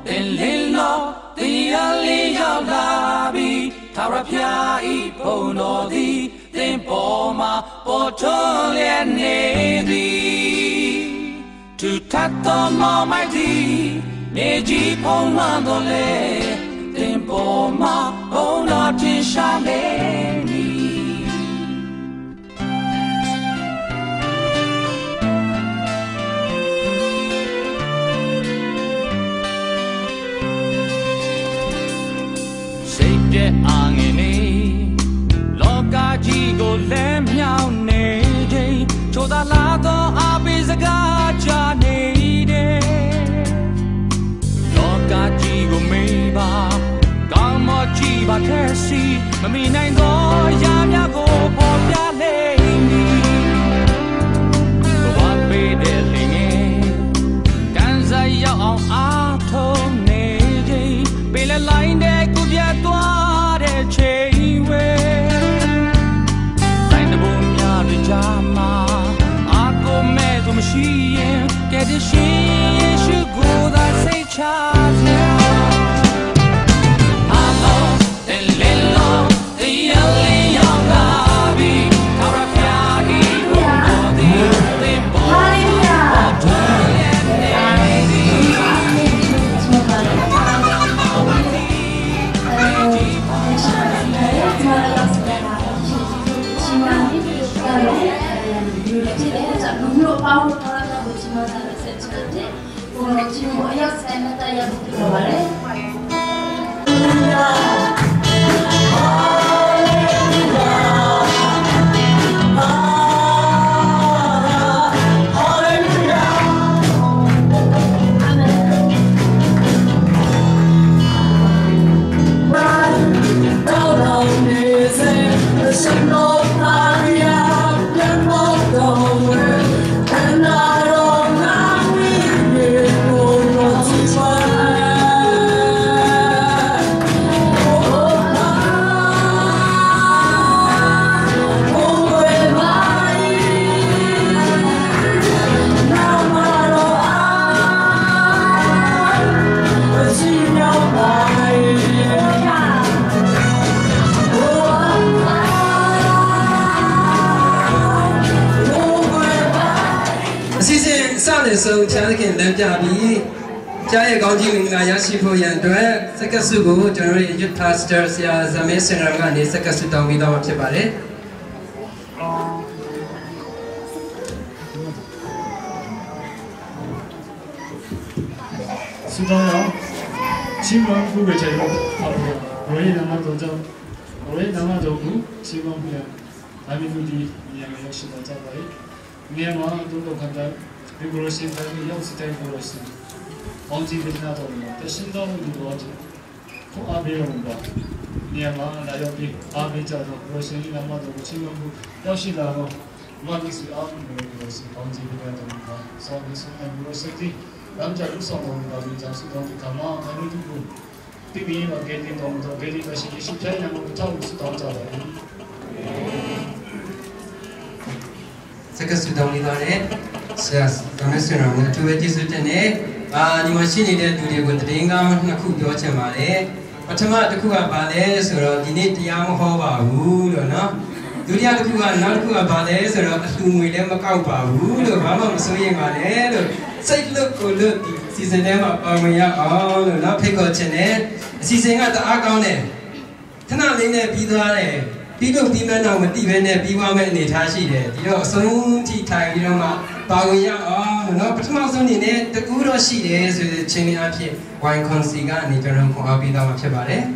Lilo, the Aliyah Labi, Tarapia, Iponodi, the Boma, Portolia Navy. To Tato Mighty, Neji Pomandole, the Boma, Bonatin Shaleni. Angini, Loka Jigo Lem Yao Nede, Choda Lago Abizaga Janede, Loka Jigo Meba, Galma Jiba Kersi, Mamina Go Yamago Popia Lady, Wabe Delinge, Ganza Yao Ato Nede, Bela Line de Kubia Chewe, find the bonya Jama, Ako Medo Machine, get the she should go that say Charles. Hello, the Lilo, the Aliyah Labi, Tarapiagi, the boy, So, Chanakin, Lemjabi, Jaya Gonji, Yashipo, and Sakasugo, General Egypt Pastors, Zamesan, and Sakasuta without Chibale. Sudan, Chimon, who will tell you, Ray Namadojo, Ray Namadogu, Chimon here, Amidudi, Yamashita, Myanmar, Dugo Kanda. Vigorously, young stay vigorously. Onti did not only the Sindom with water. For Abirumba, Niama, Nayobi, Abita, Rosin, Namado, Chimabu, Yoshida, one is the army vigorously, Onti did not only Songs and Rosati, Ramja Luson, Babita, Sudan, Kama, and Udu. Bibi, or getting on the getting the Shishi, and the tongues to Tata. Sakasuta without Yes, Commissioner, to it is written, the machine did do with the Dingam, Naku Yochemale, Otama the Kua Bales, or Dinit Yamahova, wood or not. Do the other Kua Nakua Bales, or whom we never Kaupa, wood or Mama Soy Male, say look or look, season them up on all or not pick or chene, season at the Agone. Tana Lina Bidare, Pido Pimana with even a Biwama and Itachi, you know, so tea time, you know. Baguya, no, but Mazoni, the good she is with the Chini Api, wine consiga, and Nigeron Abida Chabare.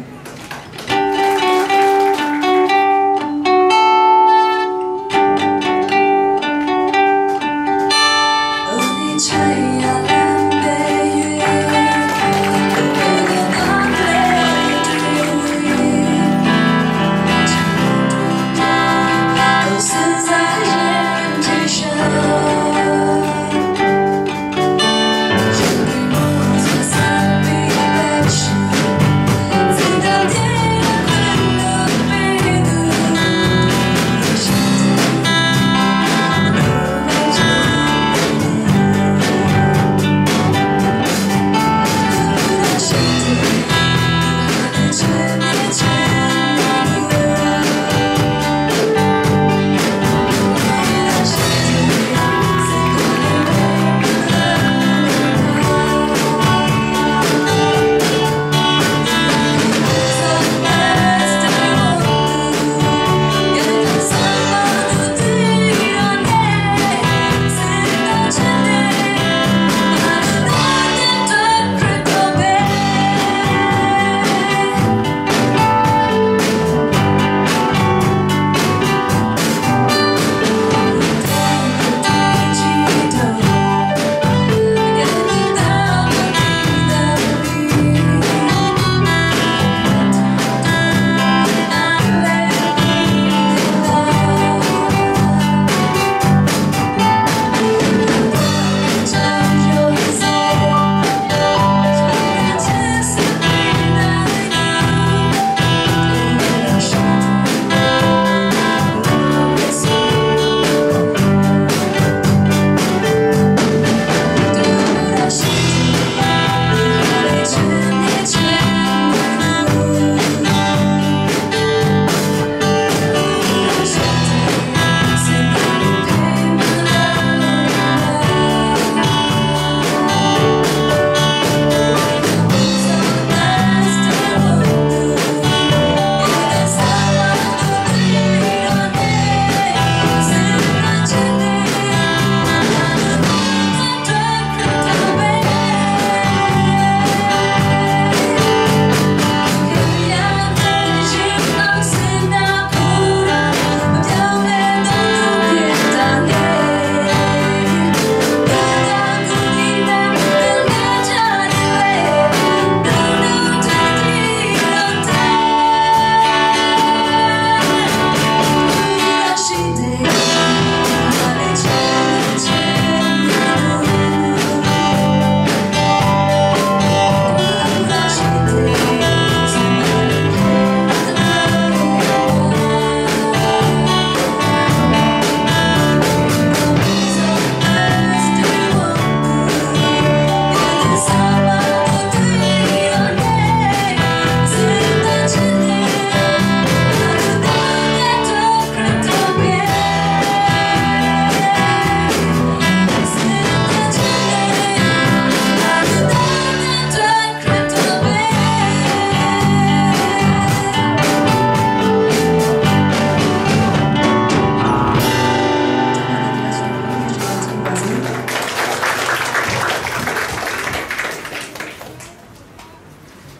Thank you.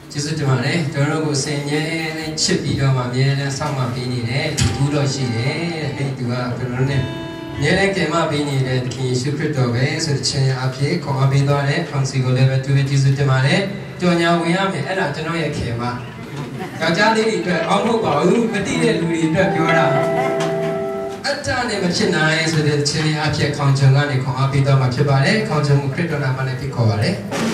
ကျေးဇူးတင်ပါတယ်ကျွန်တော်တို့ကိုစင်ញဲချစ်ပြီးတော့မှအမြဲတမ်းစောင့်မှပေးနေတယ်ဘူးတော့ရှိတယ်အဲ့သူကကျွန်တော်တို့နဲ့အမြဲတမ်းကြံမှပေးနေတဲ့သခင်ယေရှုခရစ်တော်ပဲဆိုတဲ့ခြင်းအဖြစ်ခေါ်အားပေးသွားတဲ့ကောင်စီကိုလည်းပဲသူပဲကျေးဇူးတင်ပါတယ်ကြော်ညာဝင်ရမယ်အဲ့ဒါကျွန်တော်ရဲ့ခင်မှာယောက်ျားလေးတွေအတွက်အောက်မဟုတ်ပါဘူးမတိတဲ့လူတွေအတွက်ပြောတာအတ္တနဲ့မဖြစ်နိုင်ဆိုတဲ့ခြင်းအဖြစ်ခေါင်းချုံကနေခေါ်အားပေးသွားမှာဖြစ်ပါတယ်ခေါင်းချုံခရစ်တော်နာမနဲ့ဖိတ်ခေါ်ပါတယ်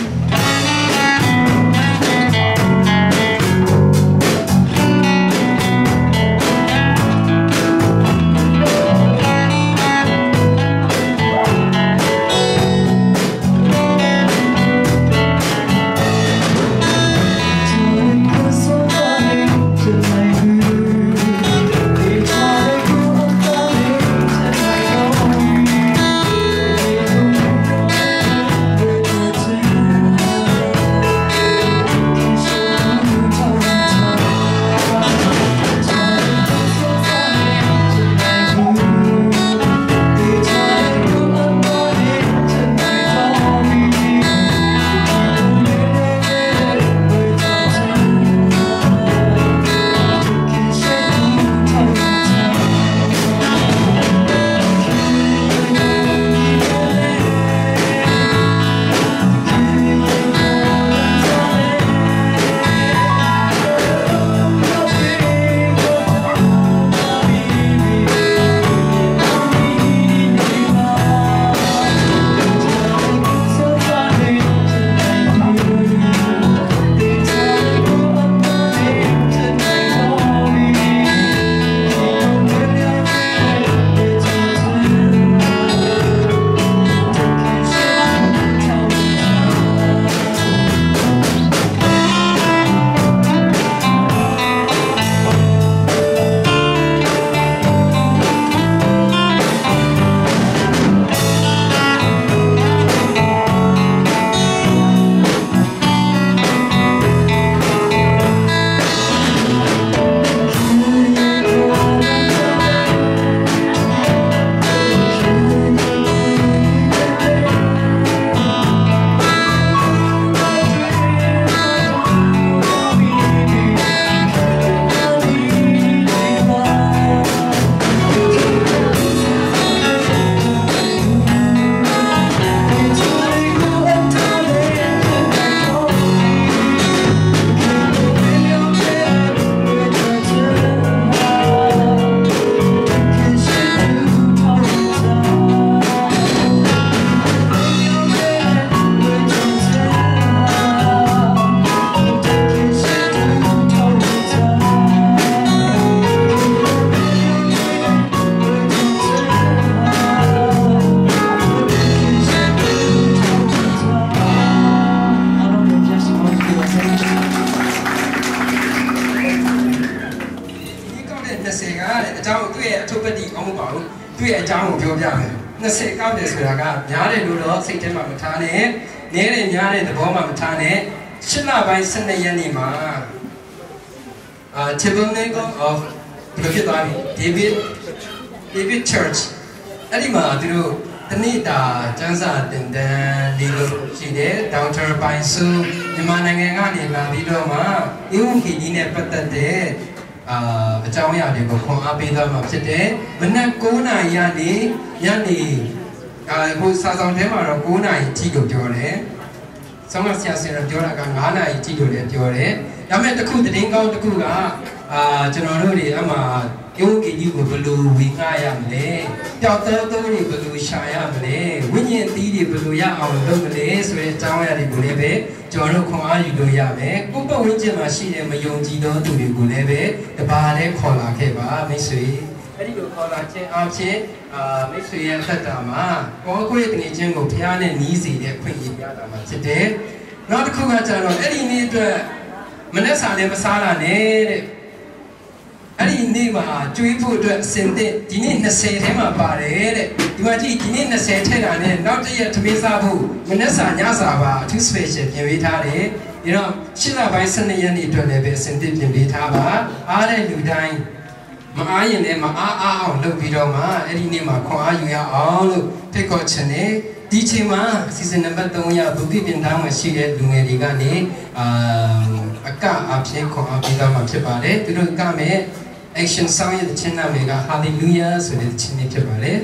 20ကောက်တယ်ဆိုတာကများတယ်လို့တော့စိတ်ထဲမှာမထားနဲ့နည်းတယ်များတဲ့သဘောမှမထားနဲ့8လပိုင်း12ရက်နေ့မှာTabernacle of ဘယ်လိုဖြစ်သွားပြီ David Church အဲ့ဒီမှာသူတို့တနေ့တာကျမ်းစာတင်တန်းလေးလို့ရှိတယ်ဒေါက်တာပိုင်စုမြန်မာနိုင်ငံကနေလာပြီးတော့မှအေဝံဂေလိနဲ့ပတ်သက်တဲ့အကြောင်းအရာတွေကိုခွန်အားပေးသွားမှာဖြစ်တယ်မနက်9:00 နာရီကနေညနေဟိုစာဆောင်ထဲမှာတော့9:00 နာရီအထိကိုပြောတယ်ဆောင်းမဆရာဆရာပြောတာက9:00 နာရီအထိကိုလည်းပြောတယ်ဒါပေမဲ့တစ်ခုသတင်းကောင်းတစ်ခုကကျွန်တော်တို့တွေအမှရုပ်ကြီးကိုဘယ်လိုဝေငှရမလဲပျောက်သေးသေးတွေဘယ်လိုရှာရမလဲဝိညာဉ်သီးတွေဘယ်လိုရအောင်လုပ်မလဲဆိုတဲ့အကြောင်းအရာတွေကိုလည်းပဲကျွန်တော်တို့ခွန်အားယူလို့ရမယ်ကိုယ့်ပတ်ဝန်းကျင်မှာရှိတဲ့မယုံကြည်သောသူတွေကိုလည်းပဲတပါးနဲ့ခေါ်လာခဲ့ပါမိတ်ဆွေအဲ့ဒီလိုခေါ်လာခြင်းအပြင်မိတ်ဆွေရဲ့သက်တာမှာကိုယ့်ရဲ့တငယ်ချင်းကိုဖျားနဲ့နီးစေတဲ့ခွင့်ရရတာမှာဖြစ်တယ်နောက်တစ်ခုကကျတော့အဲ့ဒီနေ့အတွက်မနေ့စာလည်းမစားလာနဲ့တဲ့အဲ့ဒီနေ့မှာကျွေးဖို့အတွက်အစဉ်သင့်ဒီနေ့20ထဲမှာပါတယ်တဲ့ဒီမှာကြည့်ဒီနေ့20ထည့်တာနဲ့နောက်တစ်ရက်သမီးစားဖို့မနေ့စာညစာပါအထူး special ပြင်ပေးထားတယ်ဒီတော့8လပိုင်း12ရက်နေ့အတွက်လည်းပဲအစဉ်သင့်ပြင်ပေးထားပါအားတဲ့လူတိုင်းမအားရင်လည်းမအားအောင်လုပ်ပြီးတော့မှအဲ့ဒီနေ့မှာခွန်အားယူရအောင်လို့ဖိတ်ခေါ်ခြင်းနဲ့ဒီချိန်မှာ season number 3ရဘုကိပြင်သားမှာရှိတဲ့လူငယ်တွေကနေအကအဖြစ်ခေါ်အပြီးသားမှာဖြစ်ပါတယ်သူတို့ကမဲ့ action song ရဲ့တခြင်းနာမည်က hallelujah ဆိုတဲ့တခြင်းလေးဖြစ်ပါတယ်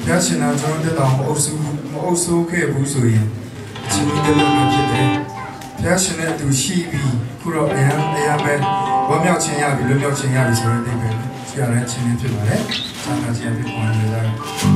ဖျားရှင်နာကျွန်တော်တက်တော်မအုပ်စုခဲ့ဘူးဆိုရင်အချင်းကြီးတက်လို့ဖြစ်တယ်ဖျားရှင်နဲ့အတူရှိပြီးခုတော့အရာပဲဝမ်းမြောက်ခြင်းရပြီလွတ်မြောက်ခြင်းရပြီဆိုတဲ့အိမ်ပဲဆရာလည်းချင်းဖြစ်ပါတယ်သာသာချင်းဖြစ်ပေါ်နေကြတယ်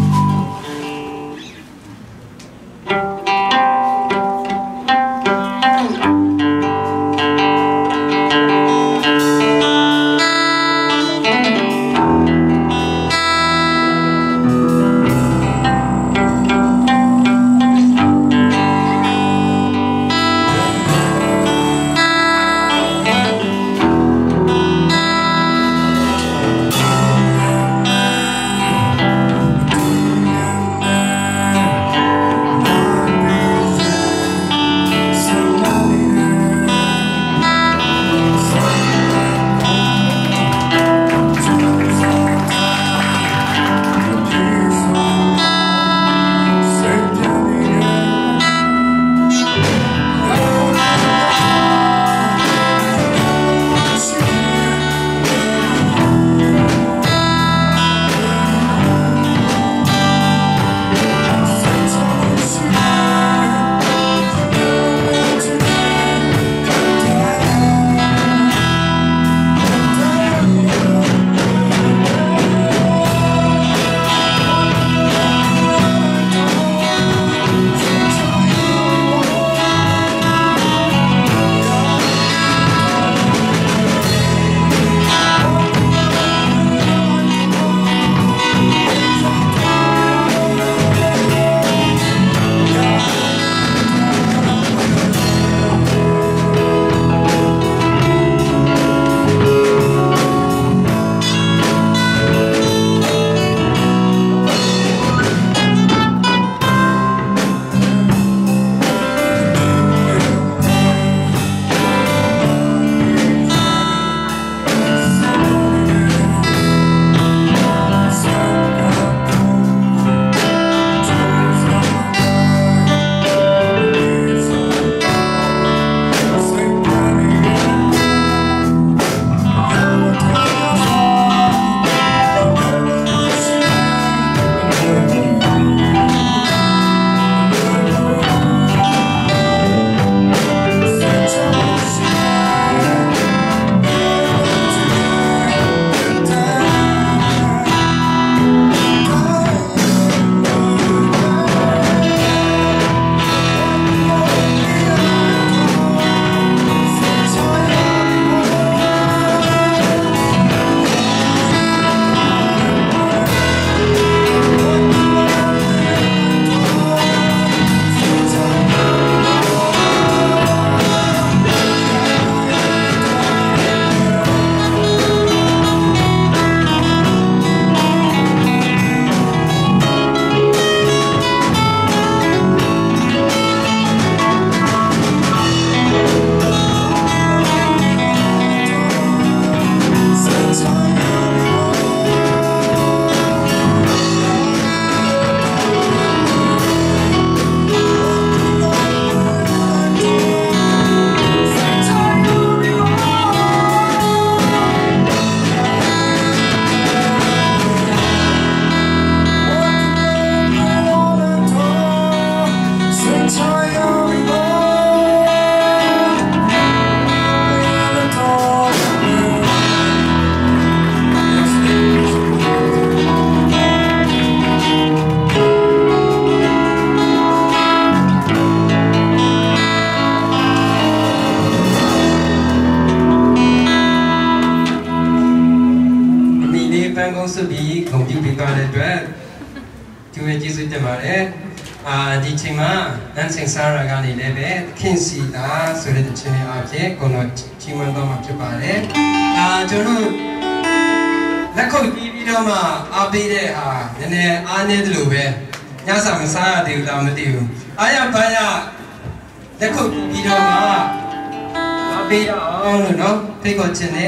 စုပြီးဂုဏ်ပြုပေးပါတဲ့အတွက်ဒီဝေကျေးဇူးတင်ပါတယ်ဒီချိန်မှာနန်းစင်ဆာရာကနေလည်းပဲခင်စီတာဆိုတဲ့ချင်းအဖြစ်ကိုတော့ကြီးမွန်တော့မှာဖြစ်ပါတယ်ကျွန်တော်လက်ခုပ်တီးပြီးတော့မှအားပေးတဲ့ဟာနည်းနည်းအားနေတယ်လို့ပဲညစာမစားရသေးဘူးလားမသိဘူးအားရပါရလက်ခုပ်တီးပြီးတော့မှအားပေးအောင်လို့နော်ဖိတ်ခေါ်ချင်တယ်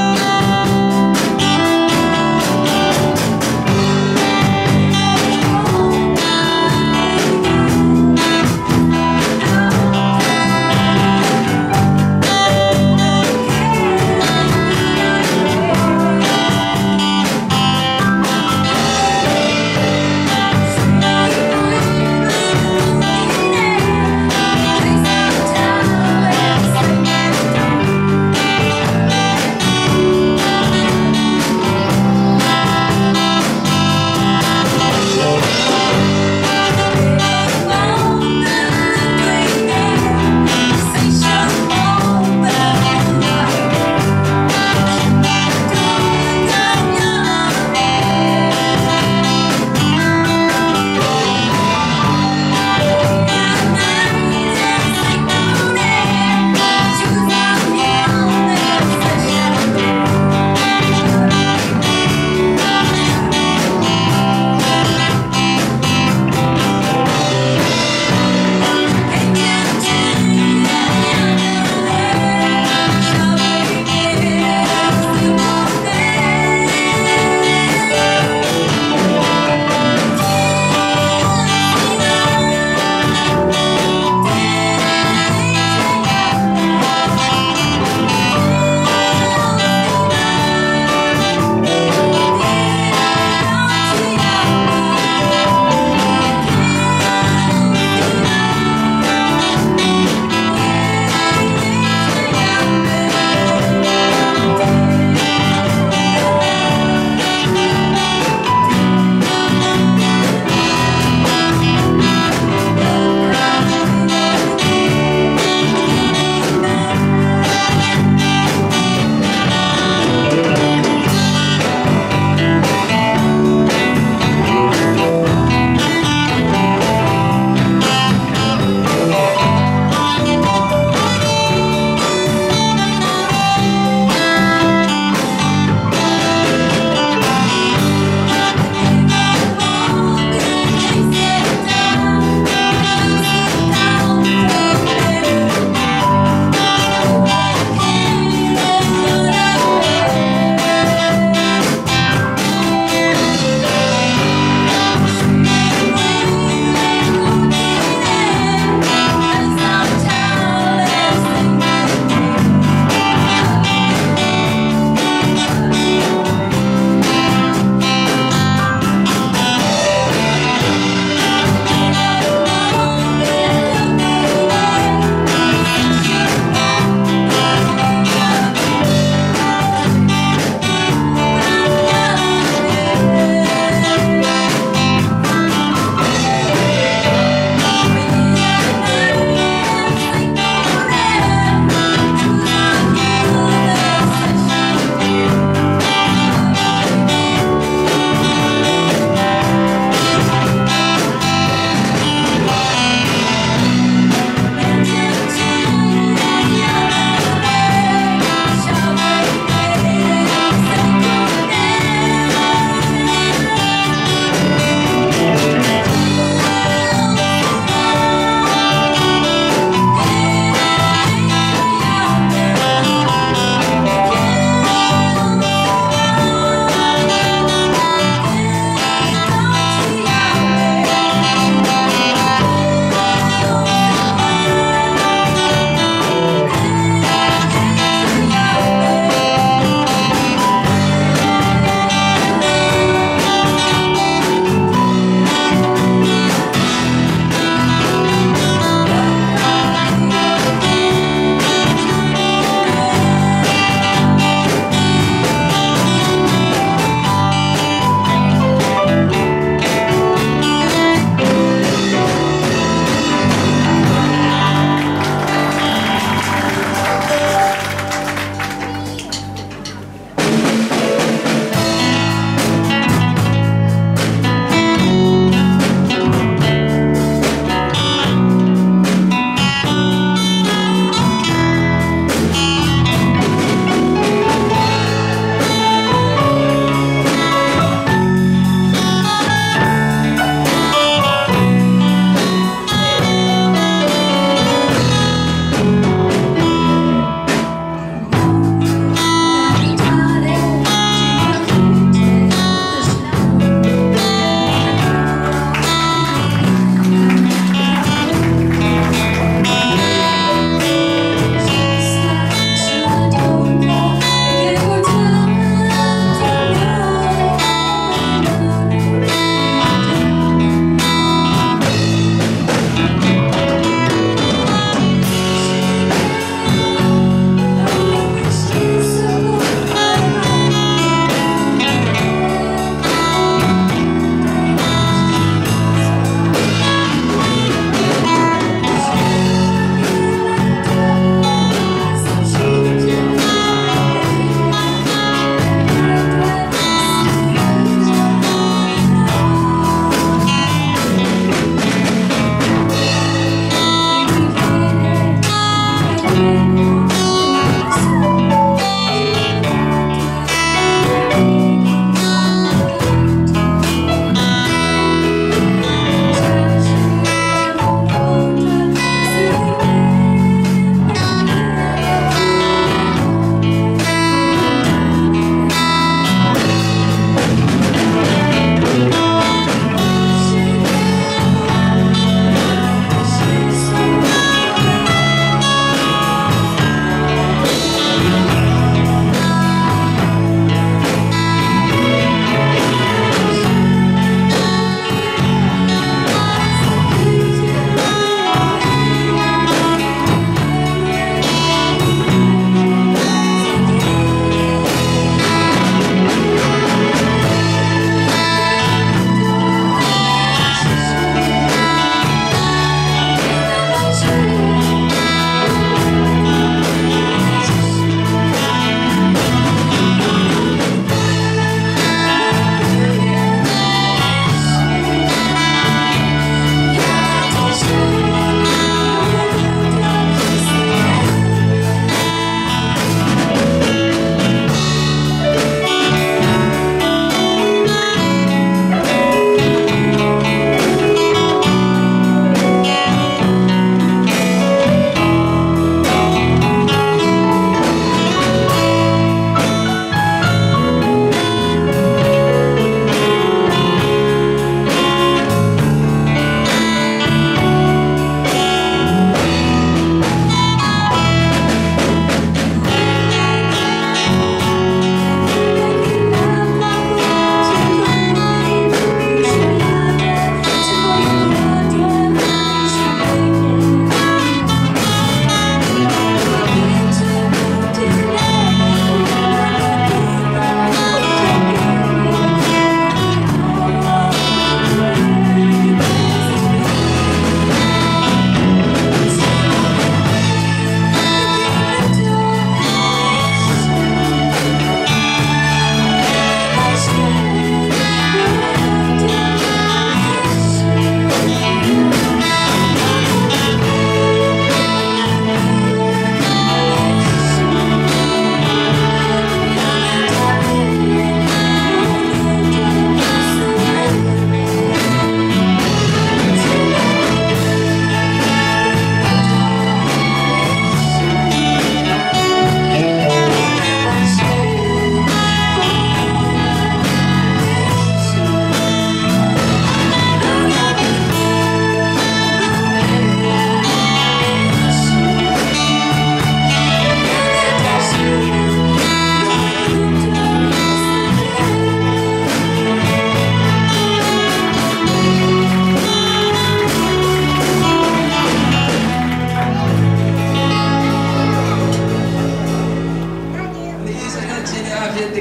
Oh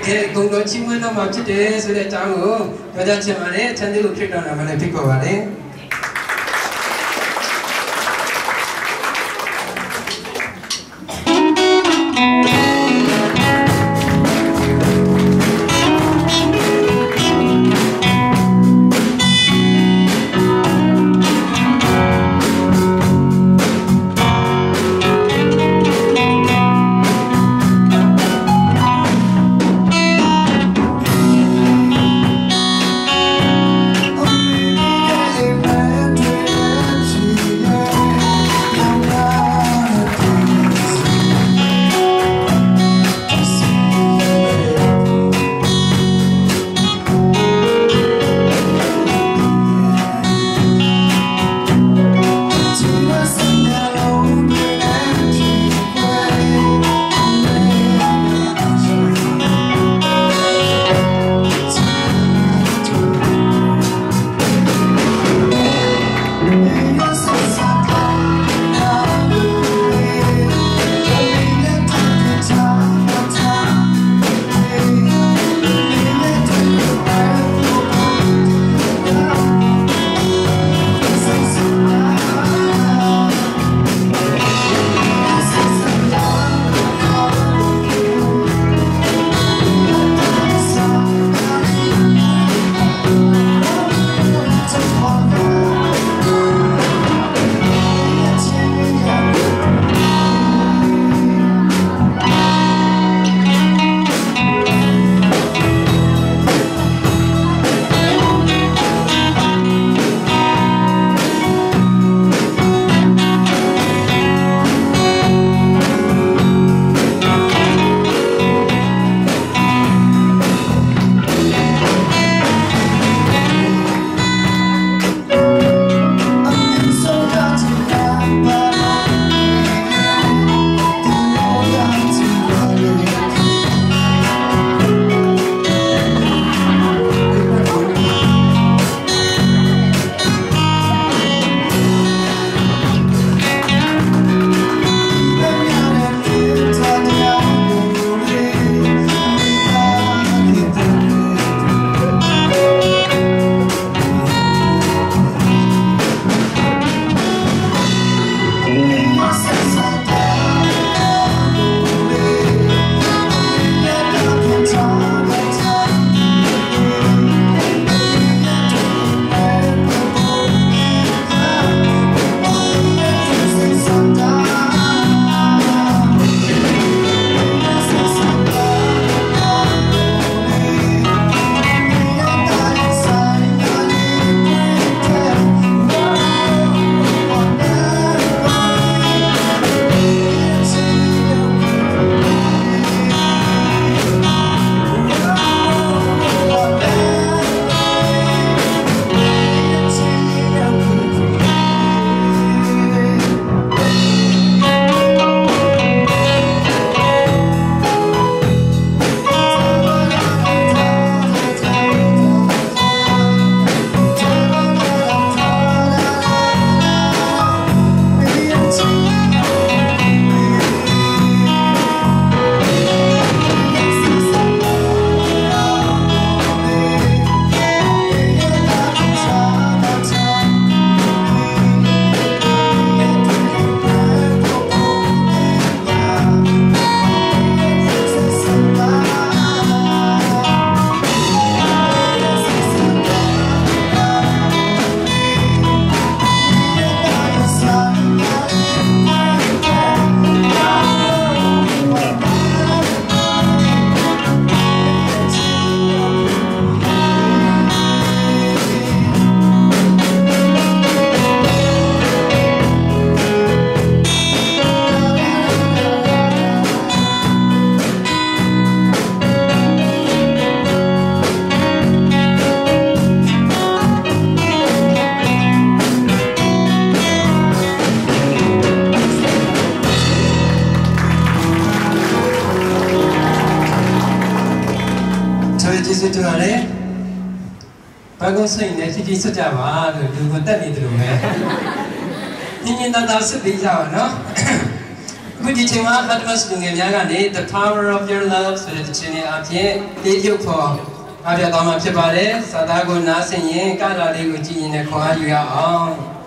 ကဲဂုံတော်ချင်းမွန်းတော့မှဖြစ်တယ်ဆိုတဲ့အကြောင်းကိုပြောကြချင်ပါတယ်ချမ်းသာလို့ဖြစ်တော်နာမလည်းဖြစ်ပေါ်ပါတယ် စစ်တူရတယ်ဘာကုန်စိတ်နဲ့ချီချီစစ်ကြပါလို့လူကိုတက်နေတယ်လို့ပဲညင်ညင်သားသားစစ်ပြီးကြပါနော်အခုဒီချိန်မှာ Atmos လူငယ်များကနေ The Power of Your Love ဆိုတဲ့ချင်းလေးအပြင်လေးပြုတ်ဖို့အားပြသွားမှာဖြစ်ပါတယ်စာသားကိုနားဆင်ရင်ကလာလေးကိုကြည့်ရင်လည်းခေါ်ယူရအောင်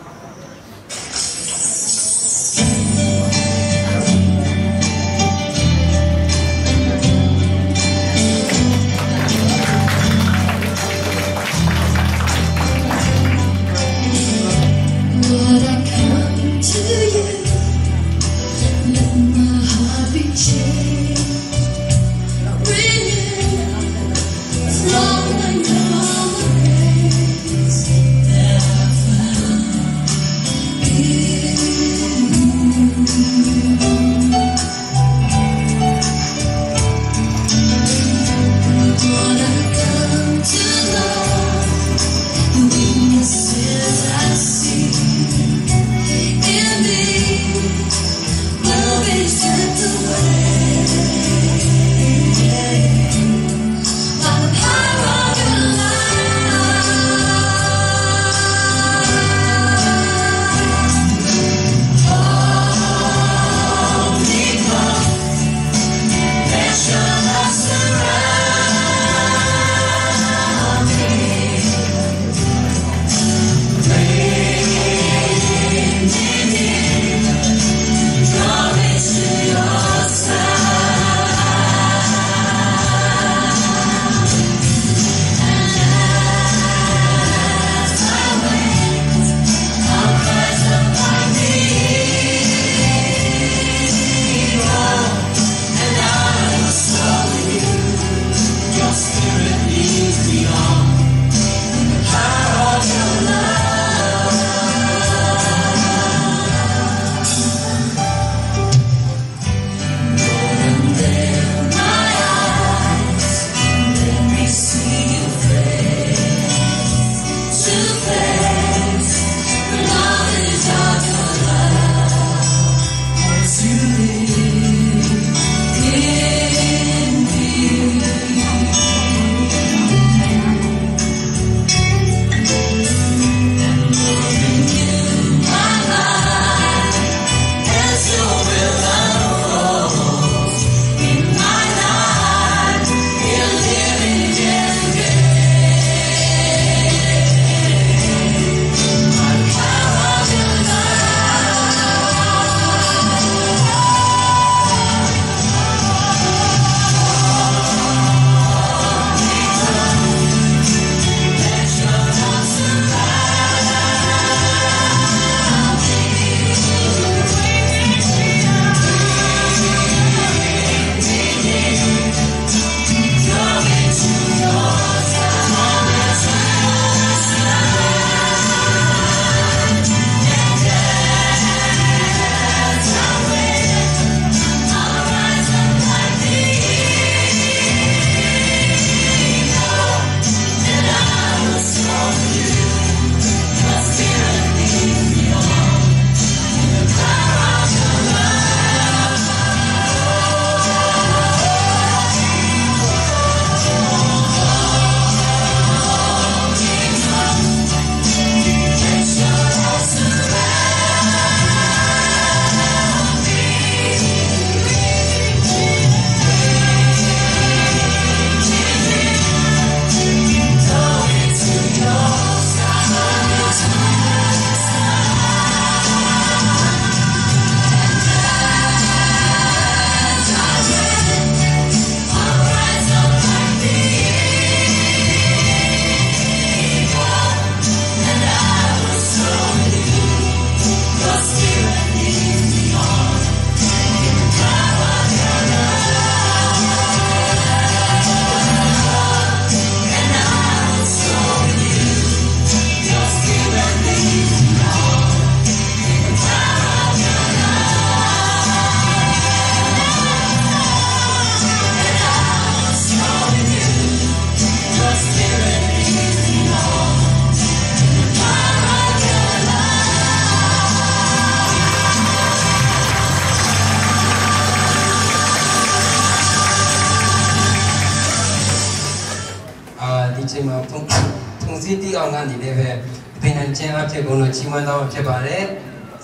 ချိန်မှာထုံစည်းတီးအောင်ကနေလည်းပဲပင်နံကျင်းအဖြစ်ကုန်လို့ချီးမွမ်းတော်ဖြစ်ပါတယ်စ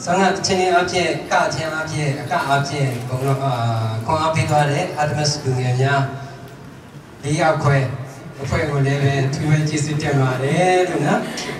ဆောင်ကချင်းချင်းအဖြစ်ကချင်းအဖြစ်အကအဖြစ်ဘုံတော့ခွန်အားပေးသွားတဲ့အာတမစလူငယ်များ၄ယောက်ခွဲအဖွဲ့ကိုလည်းပဲသူပဲကျေးဇူးတင်ပါတယ်လို့နော်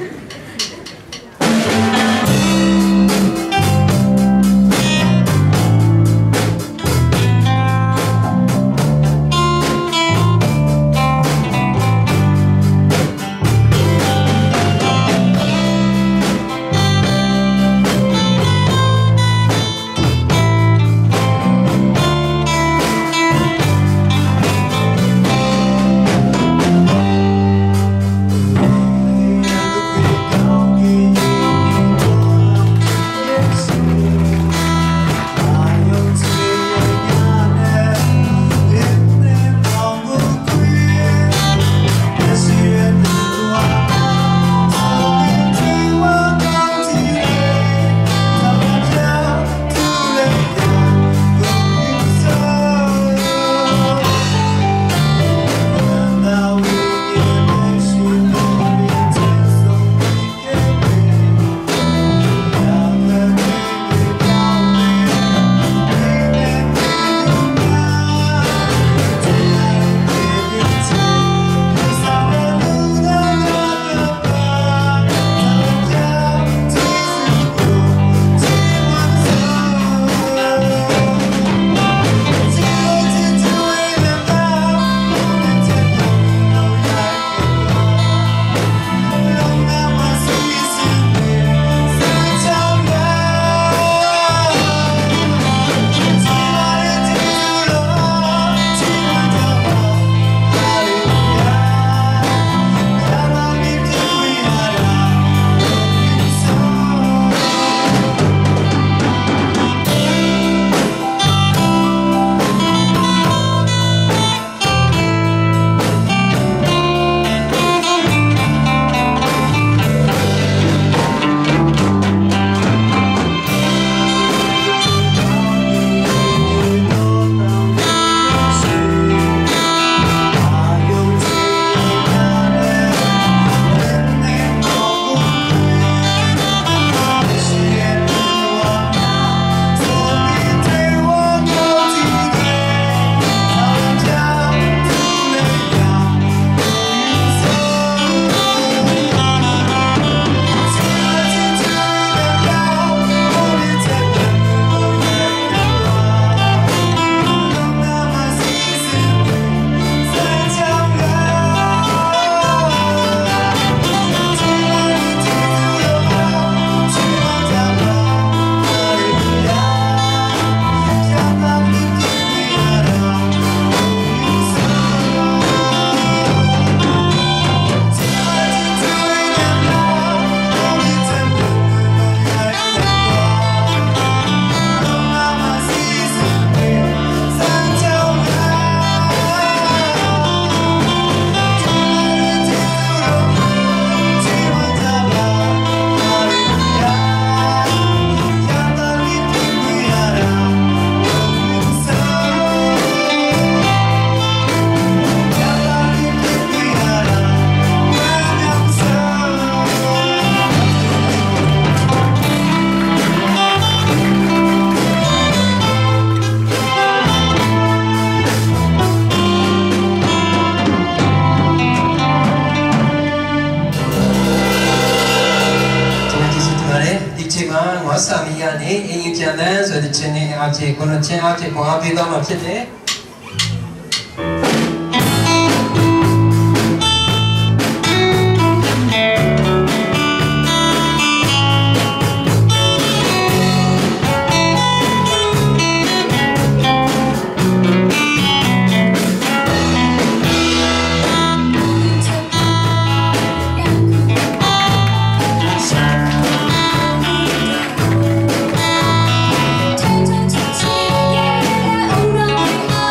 ဆာမီကနေအင်ဂျင်ပြန်လန်းဆိုတဲ့ချင်းနဲ့အဖြစ်ကိုလိုချင်းအဖြစ်ကိုအားပေးသွားမှာဖြစ်တယ် Oh no.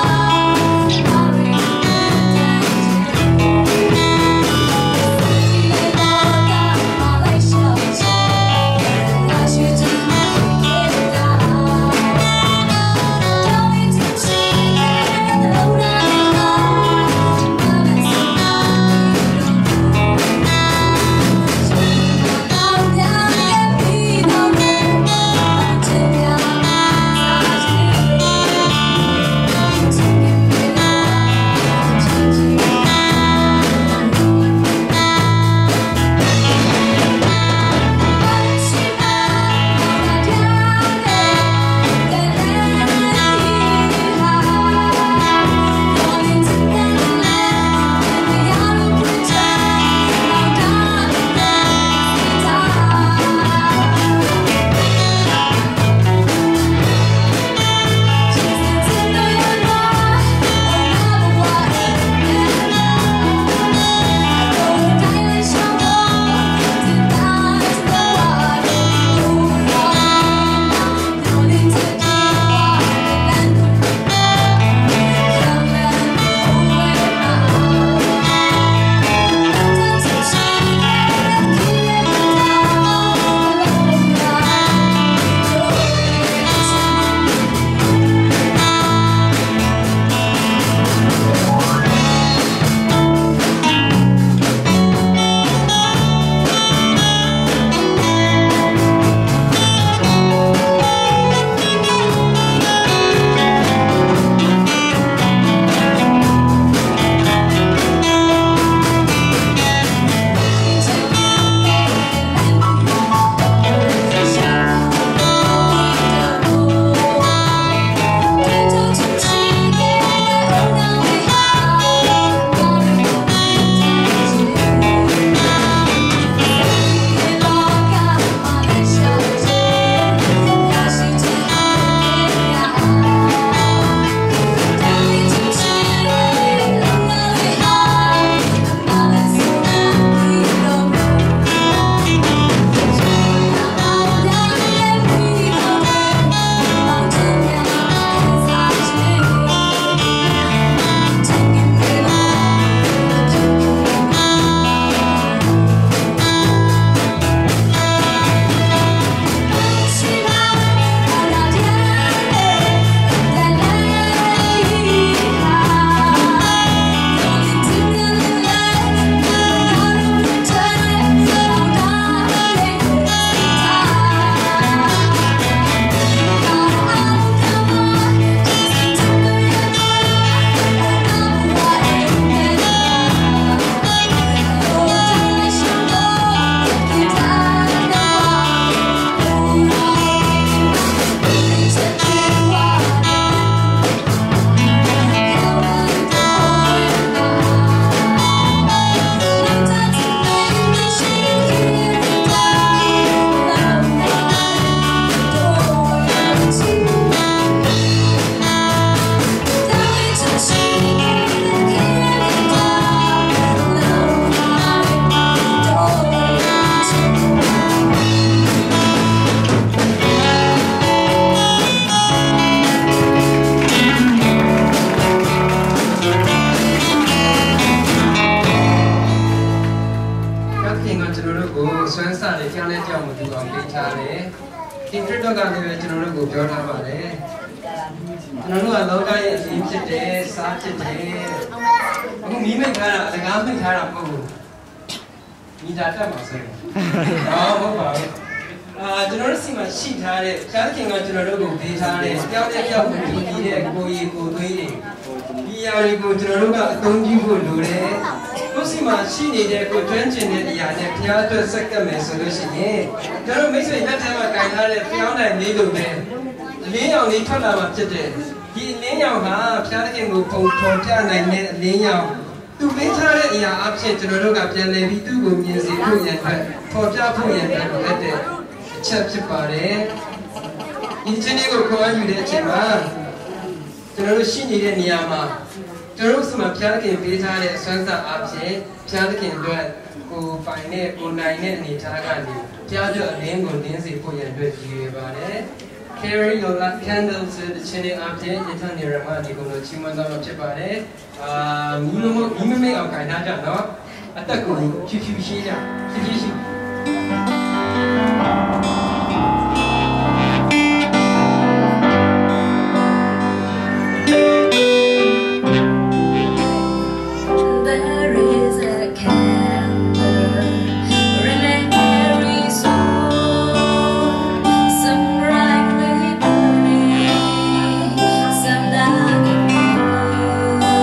ကြောင့်မတူအောင်ပေးထားတယ်ဒီခရစ်တော်ကလည်းကျွန်တော်တို့ကိုပြောထားပါတယ်ကျွန်တော်တို့ကလောကရဲ့အရင်းဖြစ်တယ်စားဖြစ်တယ်အခုမီးမိတ်ထားတာအလကားမိတ်ထားတာမဟုတ်ဘူးမိသားတက်မှာဆိုရင်ဟုတ်ပါဘူးကျွန်တော်တို့စီမှာရှိထားတဲ့ကျမ်းခင်ကကျွန်တော်တို့ကိုပေးထားတဲ့ကြောက်တဲ့ကြောက်ကိုပြီးတဲ့ကိုရီကိုသွေးတွေဒီအရာတွေကိုကျွန်တော်တို့ကအသုံးပြုဖို့လိုတယ်ကိုယ်စီမှာရှိနေတဲ့ကိုကျွမ်းကျင်တဲ့အရာနဲ့ဘုရားအတွက်ဆက်ကပ်မယ်ဆိုလို့ရှိရင်ကျွန်တော်မိတ်ဆွေလက်ထက်မှာခြင်ထားတဲ့ဖျောင်းနိုင်လေးလိုပဲအလင်းရောင်လေးထွက်လာမှဖြစ်တယ်ဒီအလင်းရောင်ကဘုရားခင်ကိုပုံဖော်ပြနိုင်တဲ့အလင်းရောင်သူပေးထားတဲ့အရာအဖြစ်ကျွန်တော်တို့ကပြန်လည်ပြီးသူ့ကိုမြင်စေဖို့ရန်အတွက်ဖော်ပြဖို့ရန်အတွက်လိုအပ်တဲ့အချက်ဖြစ်ပါတယ်ဒီချင်းလေးကိုခေါ်ယူတဲ့အချိန်မှာကျွန်တော်တို့ရှိနေတဲ့နေရာမှာကျွန်တော်တို့စမှာဘုရားခင်ပေးထားတဲ့အစွမ်းစားအဖြစ်ဘုရားခင်အတွက်ကိုပိုင်နဲ့ကိုနိုင်တဲ့အနေထားကနေဘုရားကျော်အလင်းကိုနင်းစေဖို့ရန်အတွက်ရည်ရွယ်ပါတယ် Carry your light candles တဲ့ချင်းလေးအဖြစ်ယထာနေရမှာဒီကုလို့ချီးမွမ်းတော်ဖြစ်ပါတယ်မိမမေအောင်ခိုင်ထားကြတော့အသက်ကိုဖြူဖြူရှင်းကြဖြူဖြူရှင်း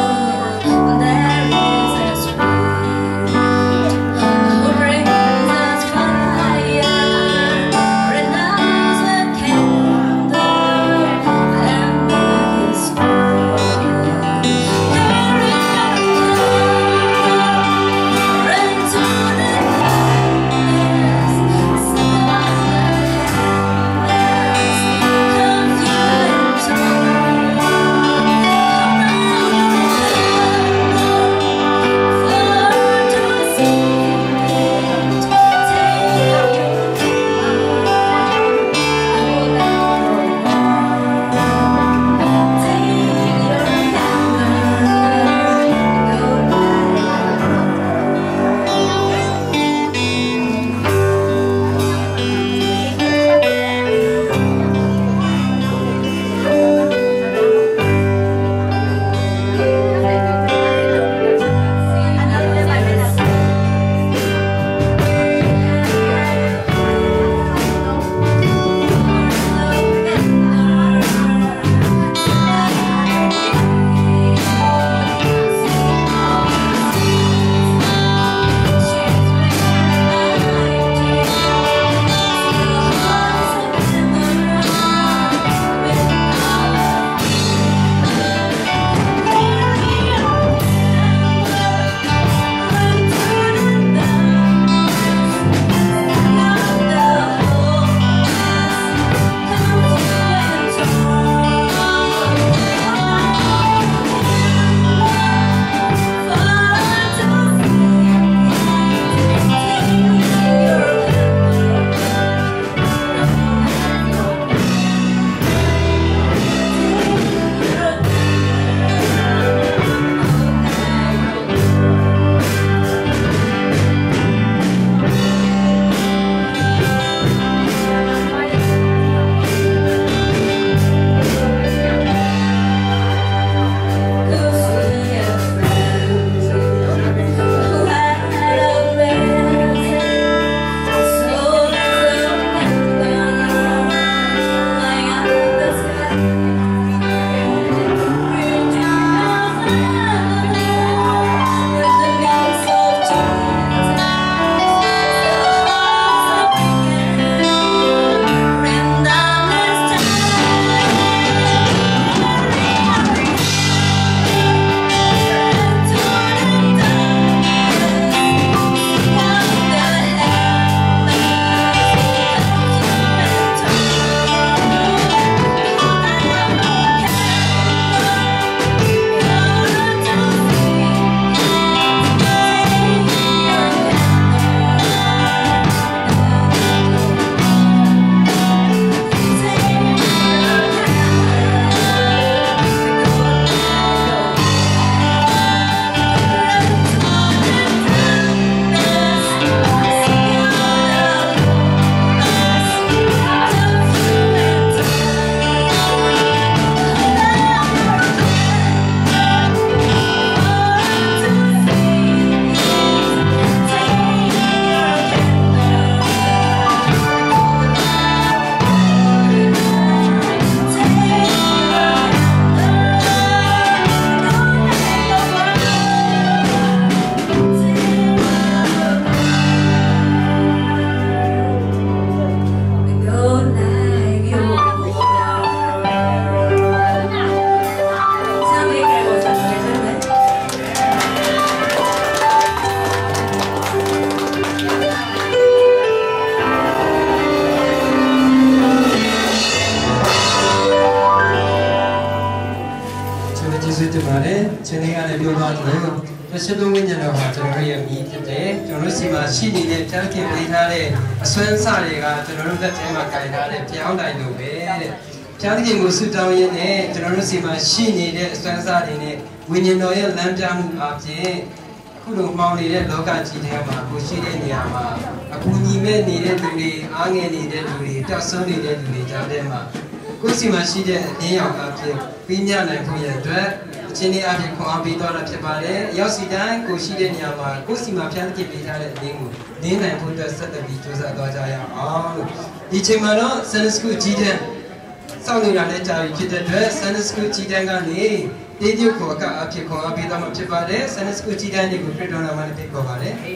There is a spirit who brings ကျေးဇူးတင်ပါတယ်ချင်းလေးကလည်းပြောသွားတယ်တရှိလုံးဝိညာဉ်တော်ဟာကျွန်တော်ရဲ့အမိဖြစ်တယ်ကျွန်တော်တို့စီမှာရှိနေတဲ့ဖျားခင်ပေးထားတဲ့အစွမ်းစတွေကကျွန်တော်တို့လက်ထဲမှာခြင်ထားတဲ့ဖျောင်းတိုင်လိုပဲတဲ့ဖျားခင်ကိုဆုတောင်းရင်းနဲ့ကျွန်တော်တို့စီမှာရှိနေတဲ့အစွမ်းစတွေနဲ့ဝိညာဉ်တော်ရဲ့လမ်းပြမှုအပြင်အခုလိုမှောင်နေတဲ့လောကကြီးထဲမှာကိုရှိတဲ့နေရာမှာအကူအညီမဲ့နေတဲ့လူတွေအားငယ်နေတဲ့လူတွေတောက်ဆုံးနေတဲ့လူတွေကြားထဲမှာကိုယ်စီမှာရှိတဲ့အရင်းရောင်အဖြစ်ပြီးမြနိုင်ဖို့ရတဲ့အချင်းလေးအဖြစ်ခွန်အားပေးသွားတာဖြစ်ပါတယ်။ရောက်စီတိုင်းကိုရှိတဲ့နေရာမှာကိုယ်စီမှာဖျားသိပေးထားတဲ့အရင်းကိုနင်းနိုင်ဖို့အတွက်ဆက်လက်ပြီးကြိုးစားသွားကြရအောင်လို့ဒီချိန်မှာတော့ Sunday School ကြီးတဲ့စောင့်နေတာလည်းကြာပြီဖြစ်တဲ့အတွက် Sunday School ကြီးတဲ့ကနေတေးကျုပ်ကိုအဖြစ်ခွန်အားပေးသွားမှာဖြစ်ပါတယ်။ Sunday School ကြီးတဲ့နေကိုပြတော်နာမှာလည်းပြခေါ်ပါတယ်။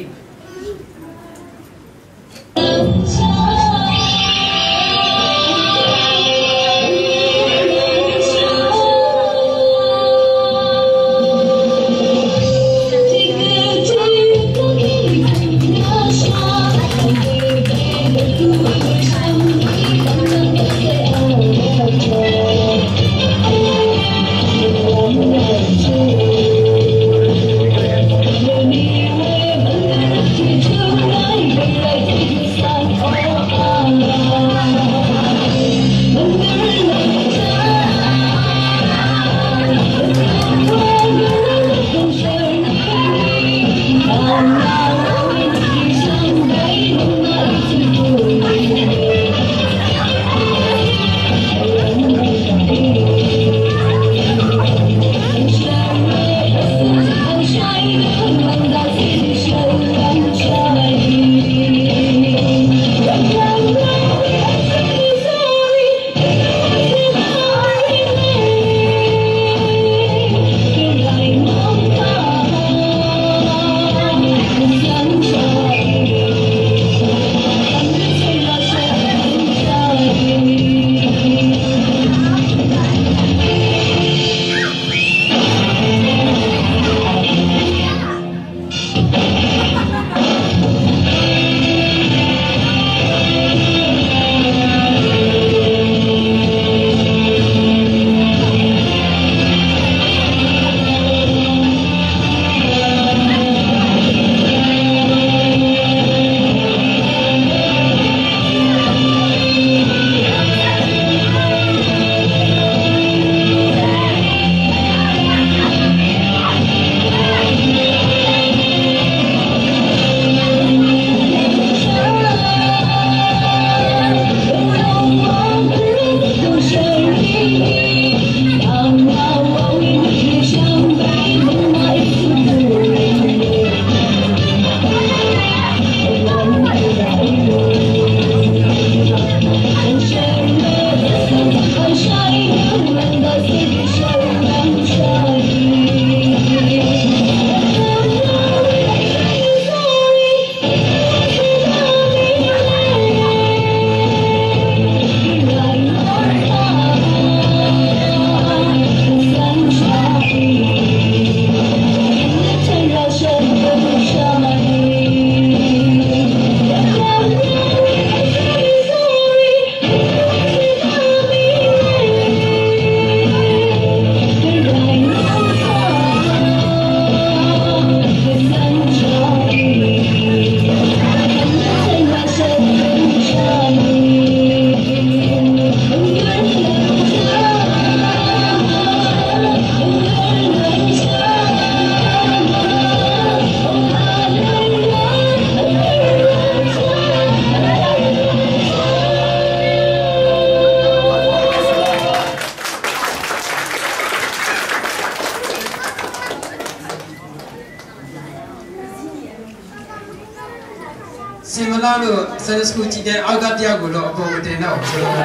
Simulano Sunday School ကြီးတဲ့အောက်ကတယောက်ကိုတော့အပေါ်မတင်တော့ဘူးဆိုတော့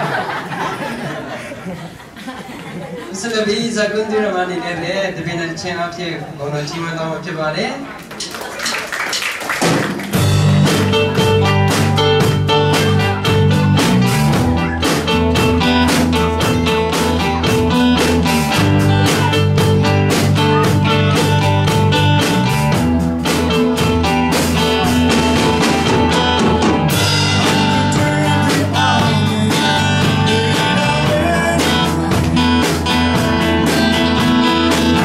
ဆက်လက်ပြီးဇာကွန်ဒီရမန်နေတဲ့တပင်းတဲ့ချင်းအဖြစ်ဘုံတော်ကြီးမှတော့ဖြစ်ပါတယ် I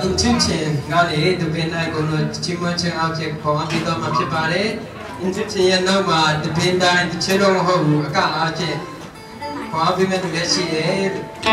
intention ကနေတပင်တိုင်းကိုလို့ချင်းမချင်းအောင်ဖြစ်ပေါ်အပြီးတော့မှဖြစ်ပါတယ် intention ရဲ့နောက်မှာတပင်တိုင်းတစ်ချက်တော့မဟုတ်ဘူးအကအားဖြင့်ပေါ်အပြီးမဲ့သူလည်းရှိတယ်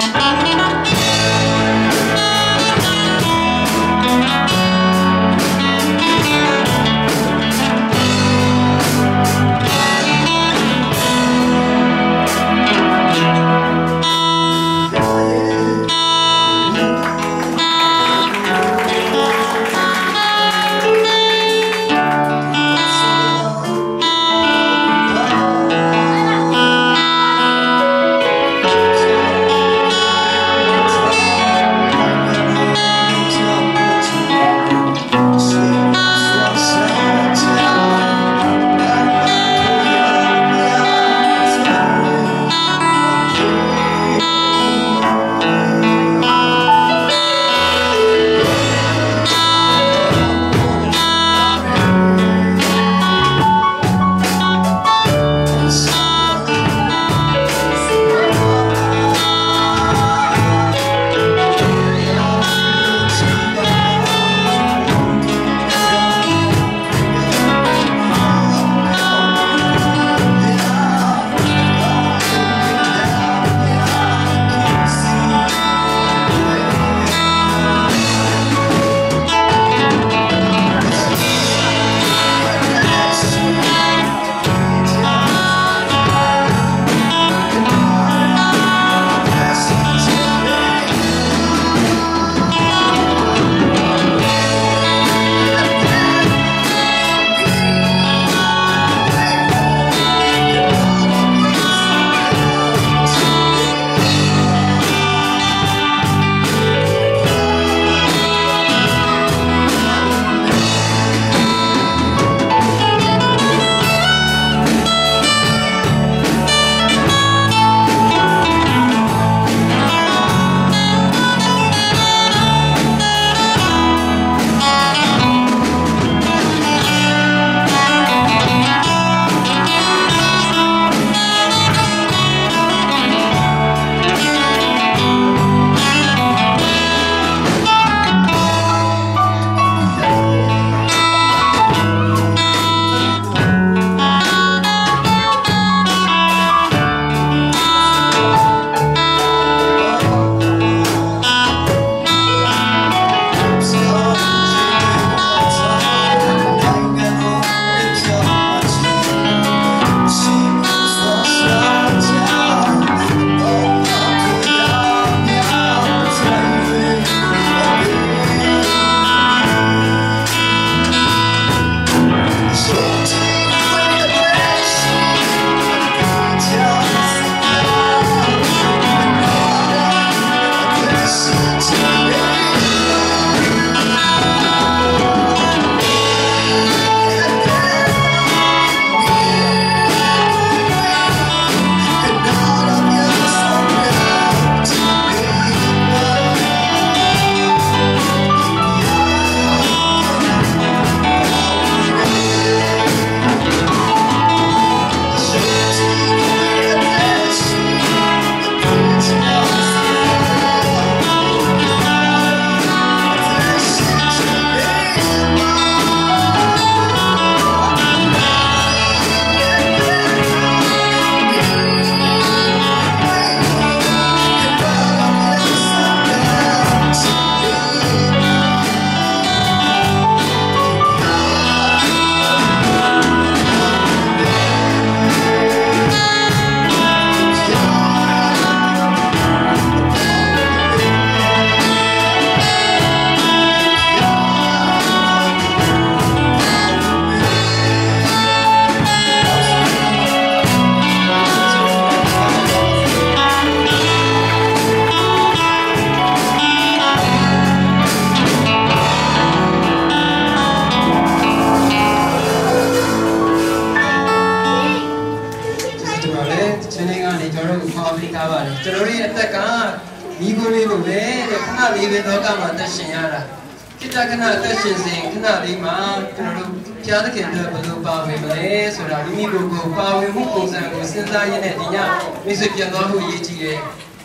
ကျွန်တော်တို့ရဲ့အသက်ကမိခိုးလေးလိုပဲခဏလေးပဲလောကမှာသက်ရှင်ရတာခိတ္တခဏသက်ရှင်စဉ်ခဏလေးမှာကျွန်တော်တို့ဘုရားသခင်တို့ဘယ်လိုပါဝင်မလဲဆိုတာမိမိကိုယ်ကိုပါဝင်မှုပုံစံကိုစဉ်းစားရင်းနဲ့ဒီညမိတ်ဆွေပြန်သွားဖို့ရည်ကြည်တယ်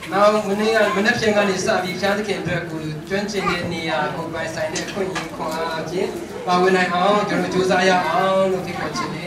နောက်မနေ့ကမနေ့ပြန်ကနေစပြီးဖျားသခင်အတွက်ကိုကျွမ်းကျင်တဲ့နေရာကိုပိုင်ဆိုင်တဲ့ခွင့်ရခွန်အားအဖြစ်ပါဝင်နိုင်အောင်ကျွန်တော်ကြိုးစားရအောင်လို့ဖိတ်ခေါ်ချင်တယ်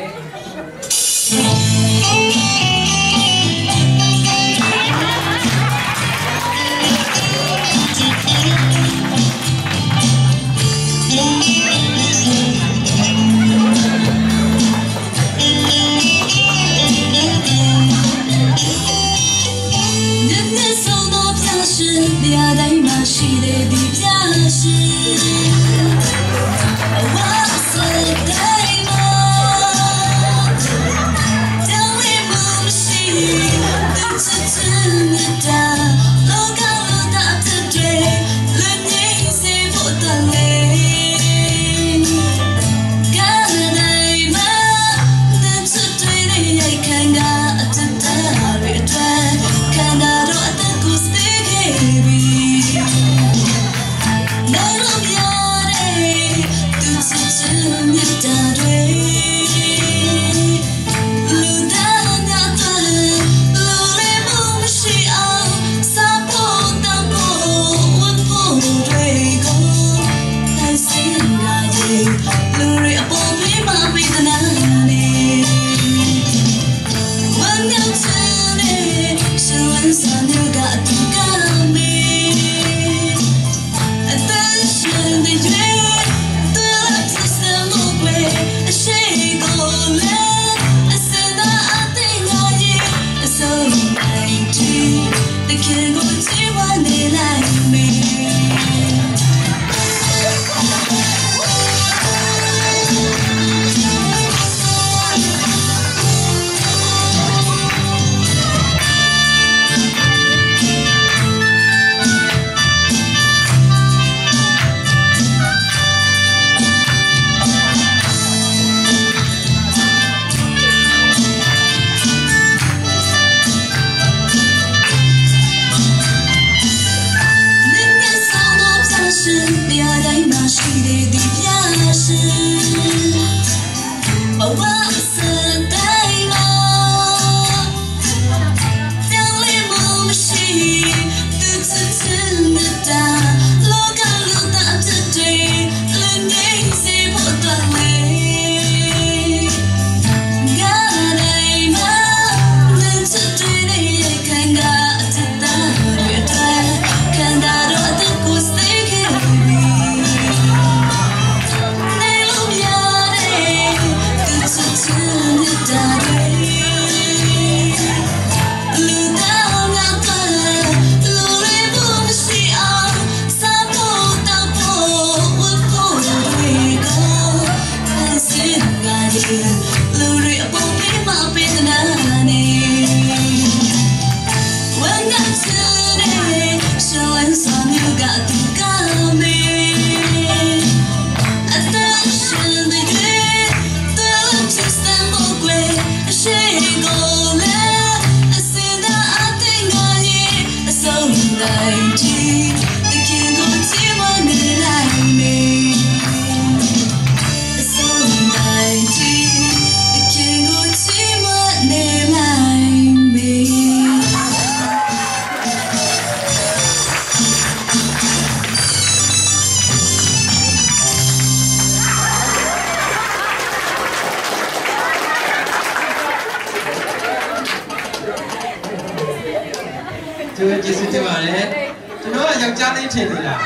Tôi chỉ xin chào đấy. Tôi nói là dòng đi trên là.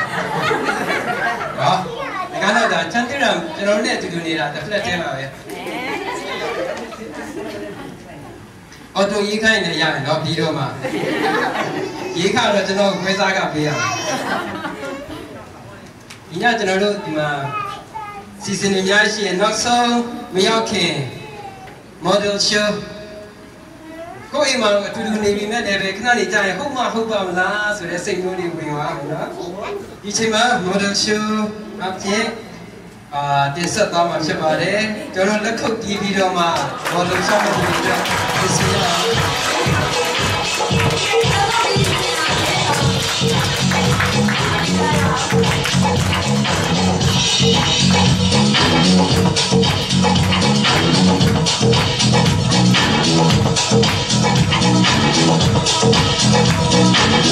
Đó. Cái này là chân thế nào? Tôi nói này tụi này là tập là chơi vào vậy. Tôi ý cái này nhà nó đi đâu mà. Ý cái là nó quay ra gặp bây giờ. Ý nhà nó đâu thì mà season nhà chỉ nó sâu mấy ông kia model show. Có em mà tụi này bị mẹ đẹp cái này chạy không mà không vào lá rồi sinh nuôi đi về hóa nữa. Đi chơi mà model show áp chế tiền sợ tao mà chơi vào đấy cho nó lấy không TV đâu mà model show mà đi được đi xem nào.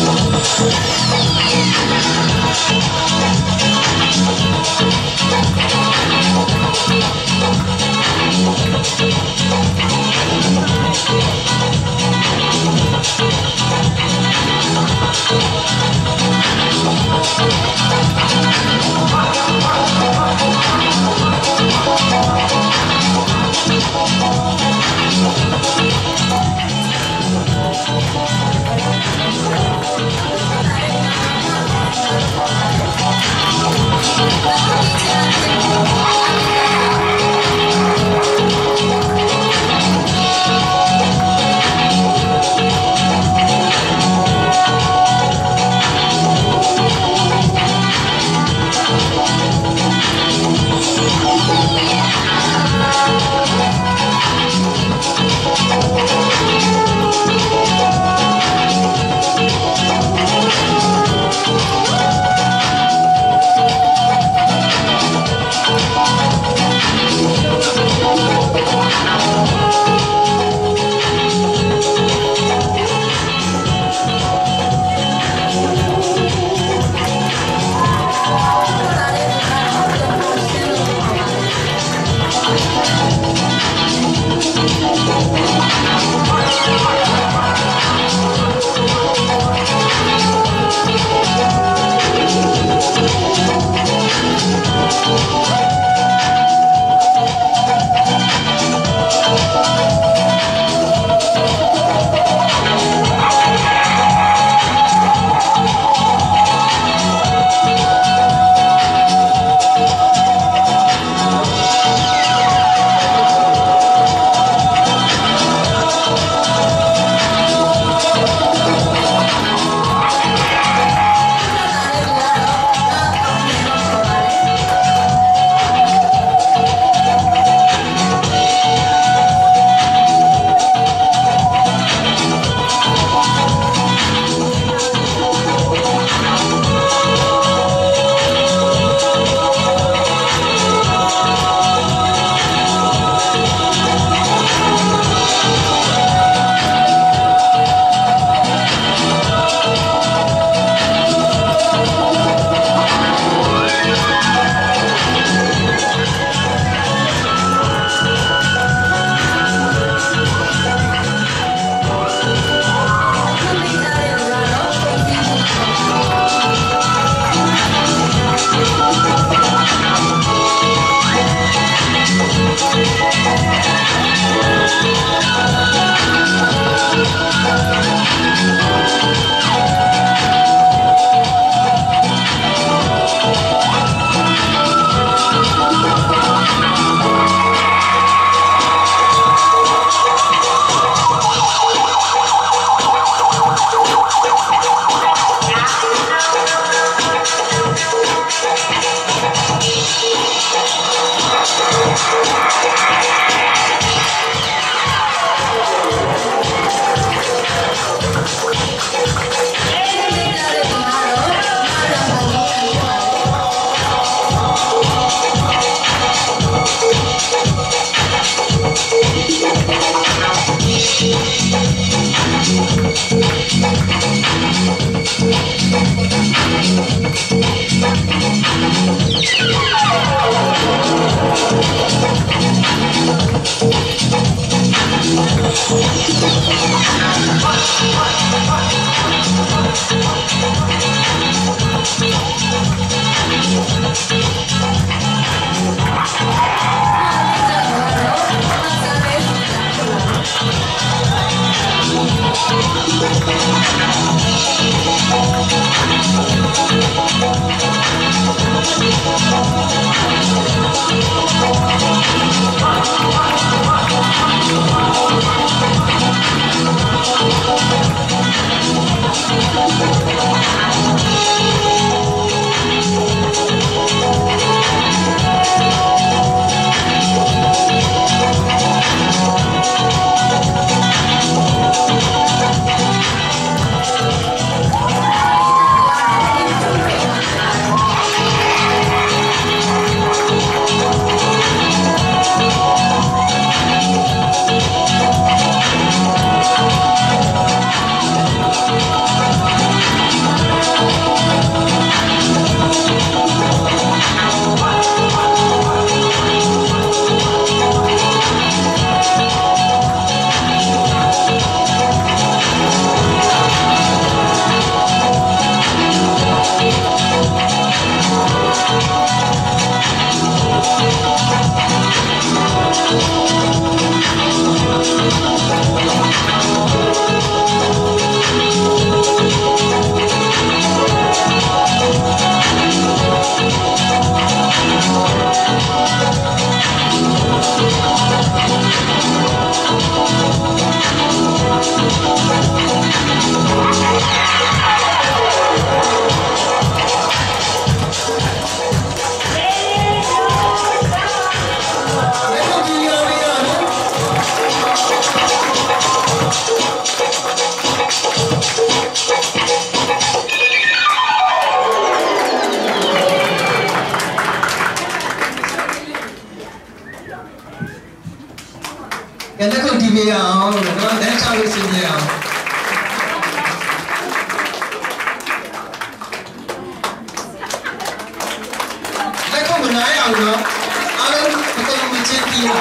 လက်ခုပ်တီးပေးအောင်လို့နော်လက်ချလို့ဆင်ပြေအောင်လက်ခုပ်မနိုင်အောင်နော်အားလုံးဒီကုန်းမချင်းတီးပါ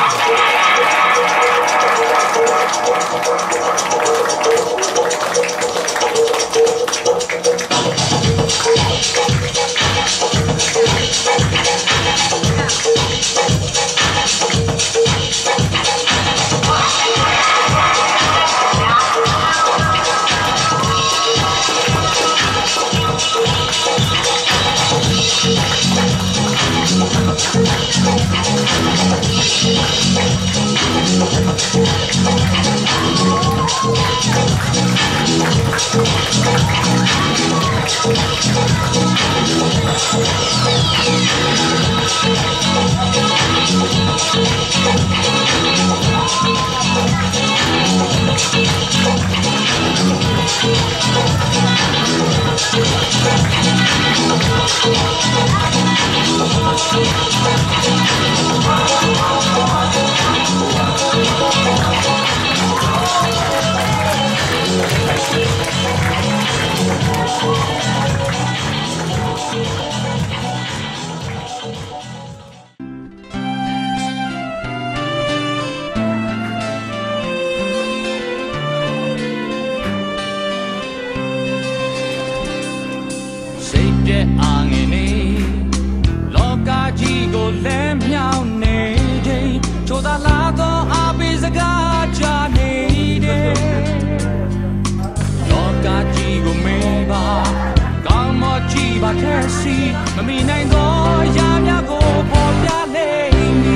မမီနိုင်သောရာများကိုပေါ်ပြလိမ့်မ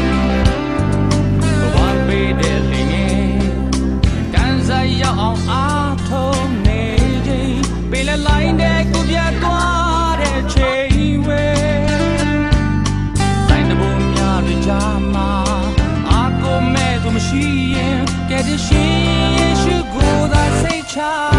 ည်ဘာပေးတဲ့လင်းငယ်တန်းစားရောက်အောင်အားထုတ်နေချိန်ပေးလက်လိုက်တဲ့ကိုပြတ်သွားတဲ့ချိန်ဝဲတိုင်းတဘုံများတွေကြားမှာအာကိုမဲ့သူမရှိရင်ကဲ့တဲ့ရှင်ယေရှုကိုသာစိတ်ချ